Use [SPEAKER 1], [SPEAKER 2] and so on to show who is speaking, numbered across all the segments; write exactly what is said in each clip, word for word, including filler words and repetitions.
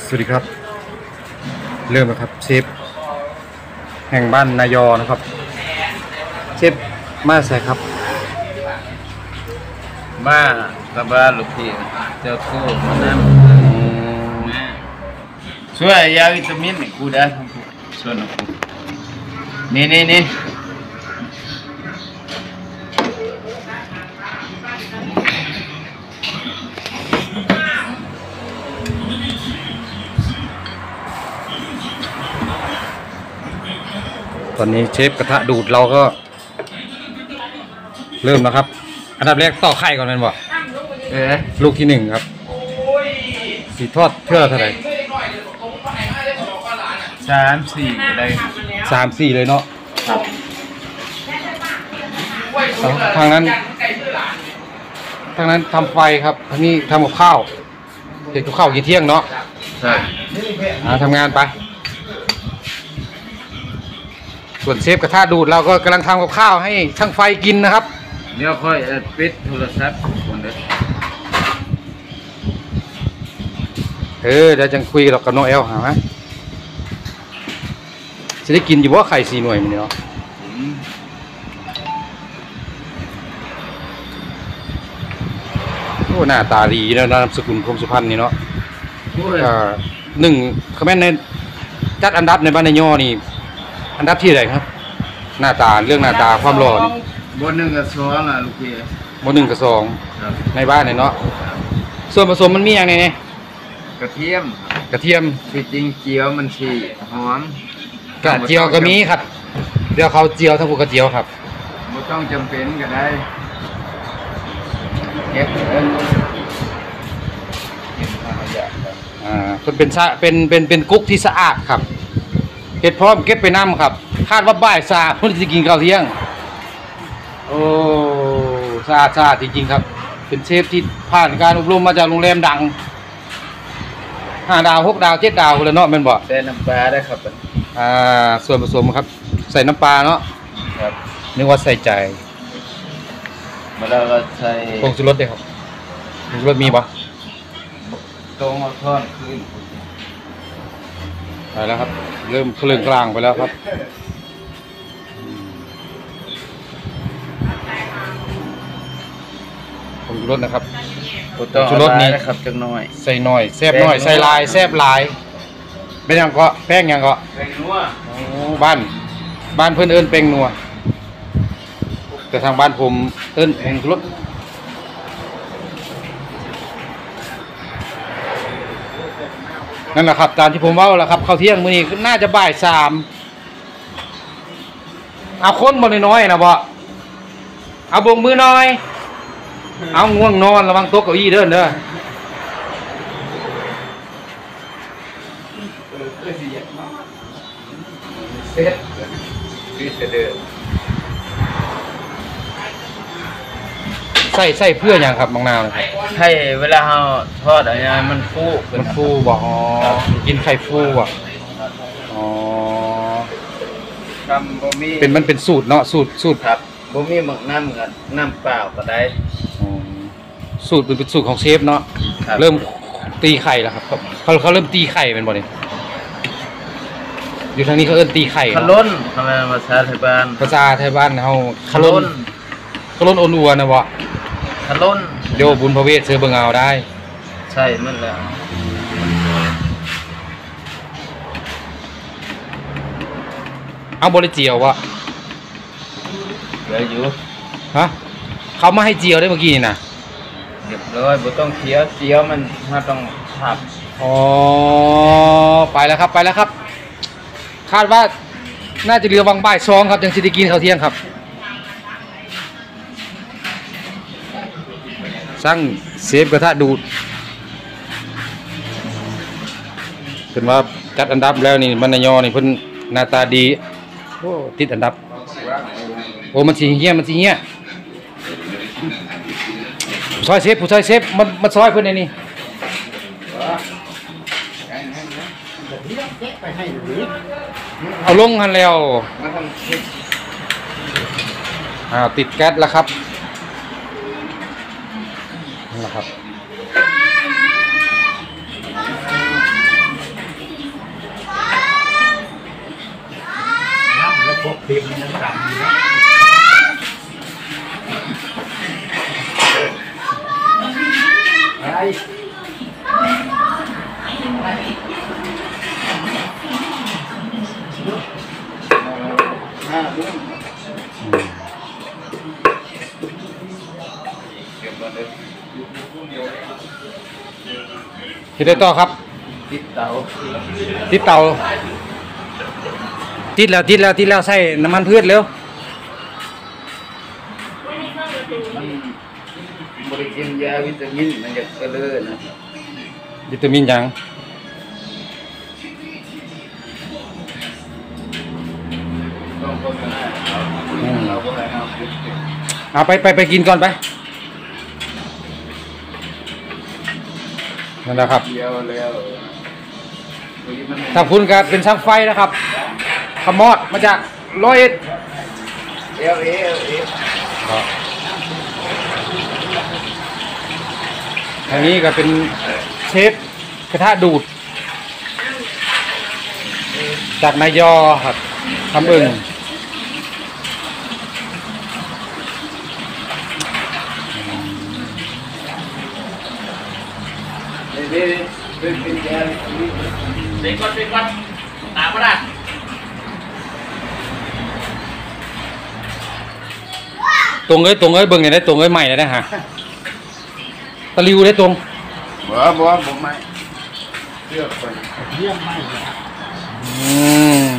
[SPEAKER 1] สวัสดีครับเริ่มแล้วครับเชฟแห่งบ้านนายอนะครับเชฟมาใส่ครับ
[SPEAKER 2] มาตะบ้านลูกพี่เจ้าคู่มานั่งช่วยยาวิตามินกูได้ทั้งคู่ช่วยหน่อยนี่นี่นี่
[SPEAKER 1] ตอนนี้เชฟกระทะดูดเราก็เริ่มแล้วครับอันดับแรกต่อไข่ก่อนนั่นบ่เออลูกที่หนึ่งครับสีทอดเพื่อเท่าไหร่
[SPEAKER 2] สามสี่เลย
[SPEAKER 1] สามสี่เลยเนาะ
[SPEAKER 2] ครับ
[SPEAKER 1] ทางนั้นทางนั้นทำไฟครับทางนี้ทำกับข้าวเห็ดกับข้าวกี่เที่ยงเนาะ
[SPEAKER 2] ใช่
[SPEAKER 1] ทำงานไปส่วนเชฟกระทะดูดเราก็กำลังทำกับข้าวให้ช่างไฟกินนะครับ
[SPEAKER 2] เดี๋ยวค่อยปิดโทรศัพท์คนเดียว
[SPEAKER 1] เออเดี๋ยวจะคุยกับกับน้องแอลหาไหมจะได้กินอยู่ว่าไข่สี่หน่วยมันเนาะโอ้หน้าตาดีนะนามสกุลคมสุพรรณนี่เนาะหนึ่งคอมเมนต์ในจัดอันดับในบ้านในย่อนี่อันดับที่ไหนครับหน้าตาเรื่องหน้าตาความหล่อบ
[SPEAKER 2] นหนึ่งกับสองอ่ะลูกพี่
[SPEAKER 1] บนหนึ่งกับสองในบ้านเนี่ยเนาะส่วนผสมมันมีอย่างไรเนี่ย
[SPEAKER 2] กระเทียม
[SPEAKER 1] กระเทียม
[SPEAKER 2] ที่จริงเจียวมันฉีหอม
[SPEAKER 1] กระเจียวก็มีครับเดี๋ยวเขาเจียวทั้งพวกกระเจียวครับ
[SPEAKER 2] ไม่ต้องจำเป็นก็ได้เก็บ
[SPEAKER 1] อ่าเป็นเป็นเป็นเป็นกุ๊กที่สะอาดครับเก็บพร้อมเก็บไปน้ำครับคาดว่าบ่ายสามเพื่อจะกินข้าวเที่ยงโอ้สะอาดสะอาดจริงๆครับเป็นเชฟที่ผ่านการอบรมมาจากโรงแรมดังห้าดาวหกดาวเจ็ดดาวเลยเนาะเป็นบ่
[SPEAKER 2] ใส่น้ำปลาได้ครับ
[SPEAKER 1] อ่าส่วนผสมครับใส่น้ำปลาเนาะ
[SPEAKER 2] ครับ
[SPEAKER 1] นึกว่าใส่ใจ
[SPEAKER 2] มาแล้วก็ใส่
[SPEAKER 1] ผงชูรสด้วยครับผงชูรสมีปะ
[SPEAKER 2] ตรงเอาทอดขึ้น
[SPEAKER 1] ไปแล้วครับเริ่มเคลื่อนกลางไปแล้วครับผงชูรสนะครับ
[SPEAKER 2] ผงชูรสนี่นะครับจังน้อย
[SPEAKER 1] ใส่น้อยแซ่บน้อยใส่ลายแซ่บลายเป็นยังก็แป้งยังก็
[SPEAKER 2] แป้งนัว
[SPEAKER 1] โอ้บ้านบ้านเพื่อนเอิญแป้งนัวแต่ทางบ้านผมเอิญผงชูรสนั่นแหละครับตามที่ผมว่าแหละครับข้าวเที่ยงมื้อนี้น่าจะบ่ายสามเอาคนบ่น้อยๆนะบ่เอาบงมือน้อยเอาง่วงนอนระวังโต๊ะเก้าอี้เด้อเด้อใส่ใส่เพื่ออย่างครับบางนาวนะครับ
[SPEAKER 2] ให้เวลาเราทอดอะไรมันฟู
[SPEAKER 1] มันฟูบ่อ๋อกินไข่ฟูอ่ะอ๋อ
[SPEAKER 2] ทำบะหมี่
[SPEAKER 1] เป็นมันเป็นสูตรเนาะสูตรสูตร
[SPEAKER 2] ครับบะหมี่หมักน้ำกับน้ำเปล่าก็ได้
[SPEAKER 1] สูตรเป็นสูตรของเชฟเนาะเริ่มตีไข่แล้วครับเขาเขาเริ่มตีไข่เป็นบ่เนี่ยอยู่ทางนี้เขาเริ่มตีไข่
[SPEAKER 2] ขล้นทำไมภาษาไทยบ้าน
[SPEAKER 1] ภาษาไทยบ้านเขาขล้นขล้นอ่อนอัวนะบ่
[SPEAKER 2] ขล้น
[SPEAKER 1] เดี๋ยวบุญพระเวทเสือเบิ่งเอาได้
[SPEAKER 2] ใช่มันแล้ว
[SPEAKER 1] เอาบริเจียววะ
[SPEAKER 2] เหลืออยู่
[SPEAKER 1] ฮะเขามาให้เจียวได้เมื่อกี้นี่นะ
[SPEAKER 2] เรียบร้อยบ่ต้องเคี้ยวเจียวมันถ้าต้องผัด
[SPEAKER 1] อ๋อไปแล้วครับไปแล้วครับคาดว่าน่าจะเรือวังบ่ายสองครับยังสิได้กินข้าวเที่ยงครับสร้างเซฟกระทะดูดเป็นว่าจัดอันดับแล้วนี่บรรณยอนี่เพิ่นหน้าตาดีโอ้ติดอันดับโอ้มันสีเหี้ยมันสีเหี้ยซอยเซฟผู้ซอยเซฟมันมันซอยเพิ่นนี่เอาลงหันแล้วอ่าติดแก๊สแล้วครับนั่นแหละครับ
[SPEAKER 2] บีบมันยังต่ำอยู่นะอะไรห้าลูกเก็บมาเลย
[SPEAKER 1] เฮ็ดได้ต่อครับ
[SPEAKER 2] ติดเตา
[SPEAKER 1] ติดเตาติดแล้วติดแล้วติดแล้วใส่น้ำมันพืชเร็ว
[SPEAKER 2] มันบริกินยาวิตามินมันจะเกลือนะ
[SPEAKER 1] วิตามินหยัง
[SPEAKER 2] ต้องคนกันนะเราก็ให้เอา
[SPEAKER 1] เอาไปไปไปกินก่อนไปนั่นแหละครับ
[SPEAKER 2] เดียวแล้ว
[SPEAKER 1] ทางคุณก็เป็นช่างไฟนะครับขมอดมาจากร้อยเอ็ด
[SPEAKER 2] เอลเอลเอ
[SPEAKER 1] อันนี้ก็เป็นเชฟกระทะดูด จากนายยอครับทำอึ่ง
[SPEAKER 2] เด็ดเด็ดเป็นยาเด็กก่อนเด็กก่อนตามมาได้
[SPEAKER 1] ตรงเอ้ยตรงเอ้ยเบิ่งเนี่ยได้ตรงเอ้ยใหม่เลยนะฮะตะลิวได้ตรง
[SPEAKER 2] บ่บ่บ่ไม่เลือกคนเยี่ยมไม่
[SPEAKER 1] อืม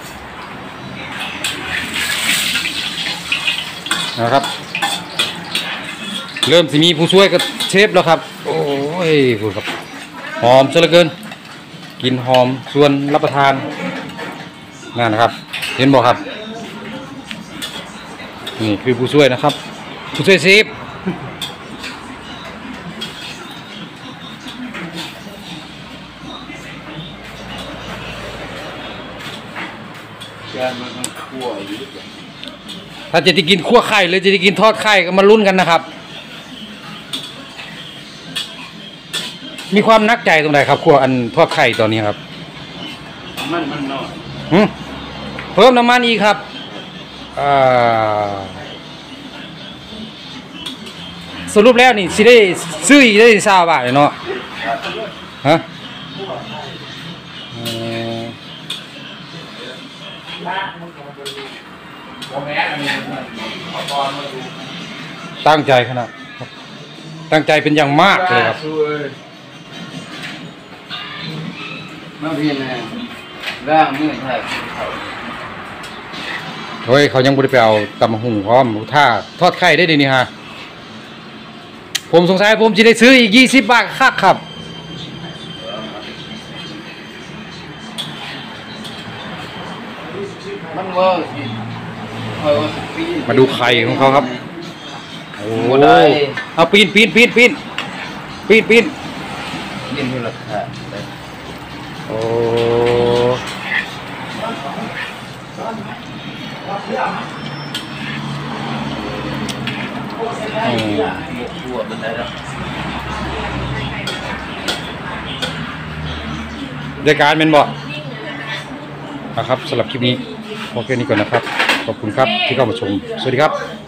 [SPEAKER 1] นะครับเริ่มสิมีผู้ช่วยกับเชฟแล้วครับโอ้ยพูดครับหอมซะเหลือเกินกลินหอมส่วนรับประทานนั่นนะครับ เห็นบอกครับนี่คือผู้ช่วยนะครับ ผู้ช่วยเชฟ
[SPEAKER 2] ยามันต้องคั่วอยู่
[SPEAKER 1] ถ้าจะได้กินคั่วไข่หรือจะได้กินทอดไข่ก็มาลุ้นกันนะครับ มีความนักใจตรงไหนครับคั่วอันทอดไข่ตอนนี้ครับ
[SPEAKER 2] มันมันน้อย
[SPEAKER 1] หึเพิ่มน้ำมันอีกครับอ่าสรุปแล้วนี่สิได้ซื้ออีกได้ซาบาทเลยเนาะฮะเอ่อ
[SPEAKER 2] บ่แม่อันนี้มันเอาตอนมาดู
[SPEAKER 1] ตั้งใจขนาดตั้งใจเป็นอย่างมากเลยครับ
[SPEAKER 2] มาพี่แม่ร่างมือไทยเขา
[SPEAKER 1] เฮ้ยเขายังบ่ได้ไปเอาตำหุ่งพร้อมถ้าทอดไข่ได้ดีนี่ฮะผมสงสัยผมจะได้ซื้ออีกยี่สิบบาทคักครับ
[SPEAKER 2] มันว่าสิเออปี
[SPEAKER 1] มาดูไข่ของเขาครับโอ้
[SPEAKER 2] บ่ได้
[SPEAKER 1] เอาปีนปีนปีนปีนปีนปีน
[SPEAKER 2] ยินอยู่ราคา
[SPEAKER 1] โอ้อืม
[SPEAKER 2] คั่วมันได้แล้ว
[SPEAKER 1] รายการเป็นบ่นะครับสำหรับคลิปนี้พอแค่นี้ก่อนนะครับ ขอบคุณครับที่เข้ามาชม สวัสดีครับ